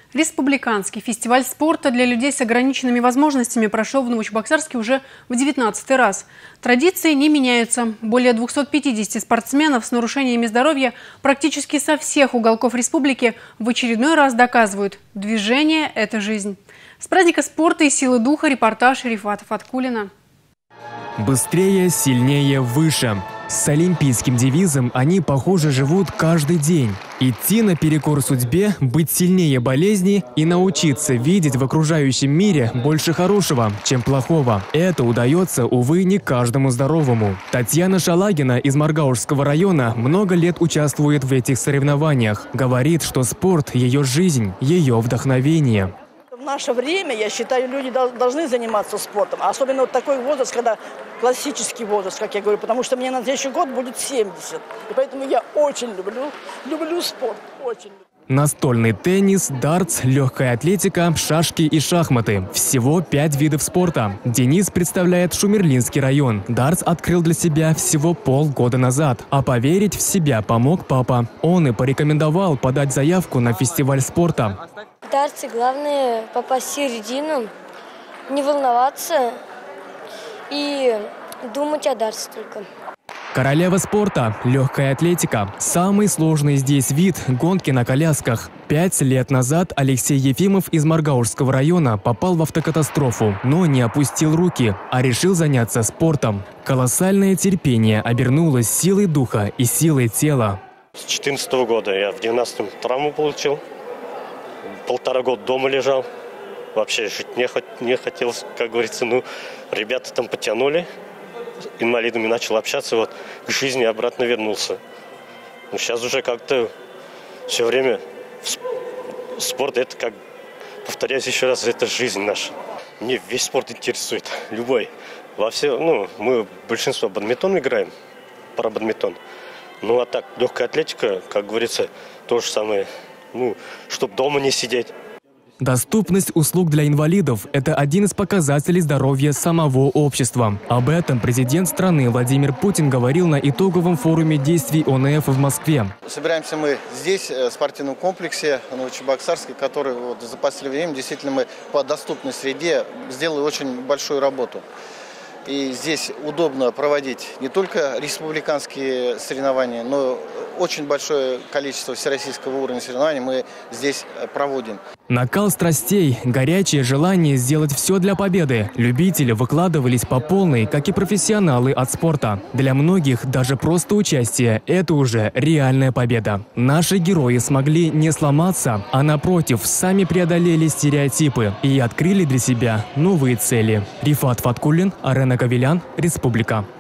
Республиканский фестиваль спорта для людей с ограниченными возможностями прошел в Новочебоксарске уже в 19-й раз. Традиции не меняются. Более 250 спортсменов с нарушениями здоровья практически со всех уголков республики в очередной раз доказывают – движение – это жизнь. С праздника спорта и силы духа репортаж Рифата Фаткулина. Быстрее, сильнее, выше. С олимпийским девизом они, похоже, живут каждый день. Идти наперекор судьбе, быть сильнее болезни и научиться видеть в окружающем мире больше хорошего, чем плохого. Это удается, увы, не каждому здоровому. Татьяна Шалагина из Маргаушского района много лет участвует в этих соревнованиях. Говорит, что спорт – ее жизнь, ее вдохновение. В наше время, я считаю, люди должны заниматься спортом. Особенно вот такой возраст, когда классический возраст, как я говорю, потому что мне на следующий год будет 70. И поэтому я очень люблю спорт. Очень люблю. Настольный теннис, дартс, легкая атлетика, шашки и шахматы. Всего 5 видов спорта. Денис представляет Шумерлинский район. Дартс открыл для себя всего полгода назад. А поверить в себя помог папа. Он и порекомендовал подать заявку на фестиваль спорта. В дартсе главное попасть в середину, не волноваться и думать о дартсе только. Королева спорта – легкая атлетика. Самый сложный здесь вид – гонки на колясках. 5 лет назад Алексей Ефимов из Маргаушского района попал в автокатастрофу, но не опустил руки, а решил заняться спортом. Колоссальное терпение обернулось силой духа и силой тела. С 2014 года я в 19-м травму получил. 1,5 года дома лежал. Вообще жить не хотелось, как говорится. Ну, ребята там потянули. Инвалидами начал общаться, вот к жизни обратно вернулся. Но сейчас уже как-то все время спорт, это как, повторяюсь еще раз, это жизнь наша. Мне весь спорт интересует, любой. Мы большинство бадминтон играем, парабадминтон. Ну а так, легкая атлетика, как говорится, то же самое, чтобы дома не сидеть. Доступность услуг для инвалидов – это один из показателей здоровья самого общества. Об этом президент страны Владимир Путин говорил на итоговом форуме действий ОНФ в Москве. Собираемся мы здесь, в спортивном комплексе Новочебоксарске, который за последнее время действительно мы по доступной среде сделали очень большую работу. И здесь удобно проводить не только республиканские соревнования, но очень большое количество всероссийского уровня соревнований мы здесь проводим. Накал страстей, горячее желание сделать все для победы. Любители выкладывались по полной, как и профессионалы от спорта. Для многих даже просто участие – это уже реальная победа. Наши герои смогли не сломаться, а напротив, сами преодолели стереотипы и открыли для себя новые цели. Рифат Фаткулин, Арена Гавилян, Республика.